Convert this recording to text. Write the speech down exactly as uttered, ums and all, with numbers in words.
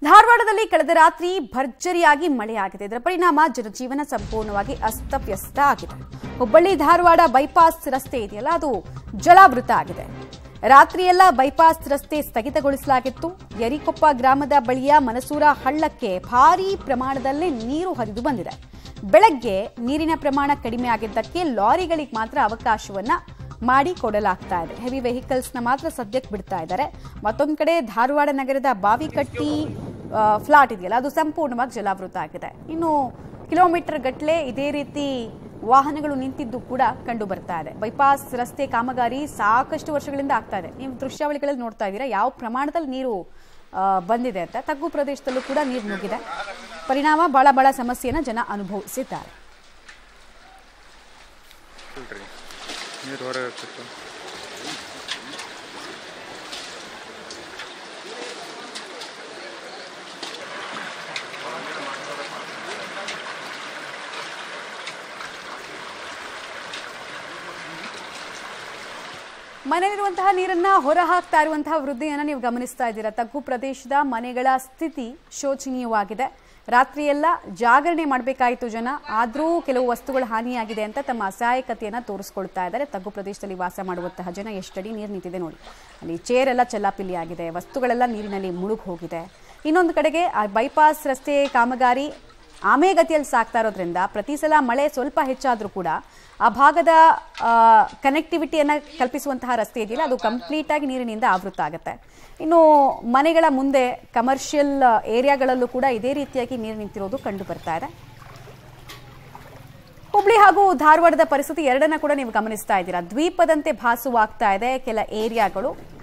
ಧಾರವಾಡದಲ್ಲಿ ಕಳೆದ ರಾತ್ರಿ ಭರ್ಜರಿಯಾಗಿ ಮಳೆಯಾಗಿದೆ. ಇದರ ಪರಿಣಾಮ ಜನಜೀವನ ಸಂಪೂರ್ಣವಾಗಿ ಅಸ್ತವ್ಯಸ್ತ ಆಗಿದೆ. ಹುಬ್ಬಳ್ಳಿ ಧಾರವಾಡ ಬೈಪಾಸ್ ರಸ್ತೆ ಇದೆಯಲ್ಲ, ಅದು ಜಲಾವೃತ ಆಗಿದೆ. ರಾತ್ರಿಯೆಲ್ಲ ಬೈಪಾಸ್ ರಸ್ತೆ ಸ್ಥಗಿತಗೊಳಿಸಲಾಗಿತ್ತು. ಯರಿಕೊಪ್ಪ ಗ್ರಾಮದ ಬಳಿಯ ಮನಸೂರ ಹಳ್ಳಕ್ಕೆ ಭಾರೀ ಪ್ರಮಾಣದಲ್ಲಿ ನೀರು ಹರಿದು ಬಂದಿದೆ. ಬೆಳಗ್ಗೆ ನೀರಿನ ಪ್ರಮಾಣ ಕಡಿಮೆ ಆಗಿದ್ದಕ್ಕೆ ಲಾರಿಗಳಿಗೆ ಮಾತ್ರ ಅವಕಾಶವನ್ನ ಮಾಡಿ ಕೊಡಲಾಗ್ತಾ ಇದೆ. ಹೆವಿ ವೆಹಿಕಲ್ಸ್ ನ ಮಾತ್ರ ಸದ್ಯಕ್ಕೆ ಬಿಡ್ತಾ ಇದ್ದಾರೆ. ಮತ್ತೊಂದು ಕಡೆ ಧಾರವಾಡ ನಗರದ ಬಾವಿಕಟ್ಟಿ ಫ್ಲಾಟ್ ಇದೆಯಲ್ಲ, ಅದು ಸಂಪೂರ್ಣವಾಗಿ ಜಲಾವೃತ ಆಗಿದೆ. ಇನ್ನು ಕಿಲೋಮೀಟರ್ ಗಟ್ಟಲೆ ಇದೇ ರೀತಿ ವಾಹನಗಳು ನಿಂತಿದ್ದು ಕೂಡ ಕಂಡು ಬರ್ತಾ ಇದೆ. ಬೈಪಾಸ್ ರಸ್ತೆ ಕಾಮಗಾರಿ ಸಾಕಷ್ಟು ವರ್ಷಗಳಿಂದ ಆಗ್ತಾ ಇದೆ. ನೀವು ದೃಶ್ಯಾವಳಿಗಳಲ್ಲಿ ನೋಡ್ತಾ ಇದ್ದೀರಾ ಯಾವ ಪ್ರಮಾಣದಲ್ಲಿ ನೀರು ಬಂದಿದೆ ಅಂತ. ತಗ್ಗು ಪ್ರದೇಶದಲ್ಲೂ ಕೂಡ ನೀರು ನುಗ್ಗಿದೆ. ಪರಿಣಾಮ ಬಹಳ ಬಹಳ ಸಮಸ್ಯೆಯನ್ನು ಜನ ಅನುಭವಿಸಿದ್ದಾರೆ. ಮನೆಯಲ್ಲಿರುವಂತಹ ನೀರನ್ನ ಹೊರ ಹಾಕ್ತಾ ಇರುವಂತಹ ವೃದ್ಧಿಯನ್ನ ನೀವು ಗಮನಿಸ್ತಾ ಇದ್ದೀರಾ. ತಗ್ಗು ಪ್ರದೇಶದ ಮನೆಗಳ ಸ್ಥಿತಿ ಶೋಚನೀಯವಾಗಿದೆ. ರಾತ್ರಿಯೆಲ್ಲ ಜಾಗರಣೆ ಮಾಡಬೇಕಾಯಿತು ಜನ, ಆದರೂ ಕೆಲವು ವಸ್ತುಗಳ ಹಾನಿಯಾಗಿದೆ ಅಂತ ತಮ್ಮ ಅಸಹಾಯಕತೆಯನ್ನ ತೋರಿಸ್ಕೊಳ್ತಾ ಇದ್ದಾರೆ. ತಗ್ಗು ಪ್ರದೇಶದಲ್ಲಿ ವಾಸ ಮಾಡುವಂತಹ ಜನ ಎಷ್ಟಡಿ ನೀರು ನಿಂತಿದೆ ನೋಡಿ. ಅಲ್ಲಿ ಚೇರ್ ಎಲ್ಲ ಚೆಲ್ಲಾಪಿಲ್ಲಿ ಆಗಿದೆ, ವಸ್ತುಗಳೆಲ್ಲ ನೀರಿನಲ್ಲಿ ಮುಳುಗಿ ಹೋಗಿದೆ. ಇನ್ನೊಂದು ಕಡೆಗೆ ಆ ಬೈಪಾಸ್ ರಸ್ತೆ ಕಾಮಗಾರಿ ಆಮೆಗತಿಯಲ್ಲಿ ಸಾಗ್ತಾ ಇರೋದ್ರಿಂದ ಪ್ರತಿ ಸಲ ಮಳೆ ಸ್ವಲ್ಪ ಹೆಚ್ಚಾದರೂ ಕೂಡ ಆ ಭಾಗದ ಕನೆಕ್ಟಿವಿಟಿಯನ್ನು ಕಲ್ಪಿಸುವಂತಹ ರಸ್ತೆ ಇದೆಯಲ್ಲ, ಅದು ಕಂಪ್ಲೀಟ್ ಆಗಿ ನೀರಿನಿಂದ ಆವೃತ ಆಗುತ್ತೆ. ಇನ್ನು ಮನೆಗಳ ಮುಂದೆ ಕಮರ್ಷಿಯಲ್ ಏರಿಯಾಗಳಲ್ಲೂ ಕೂಡ ಇದೇ ರೀತಿಯಾಗಿ ನೀರು ನಿಂತಿರೋದು ಕಂಡು ಬರ್ತಾ ಇದೆ. ಹುಬ್ಳಿ ಹಾಗೂ ಧಾರವಾಡದ ಪರಿಸ್ಥಿತಿ ಎರಡನ್ನ ಕೂಡ ನೀವು ಗಮನಿಸ್ತಾ ಇದ್ದೀರಾ. ದ್ವೀಪದಂತೆ ಭಾಸವಾಗ್ತಾ ಇದೆ ಕೆಲ ಏರಿಯಾಗಳು.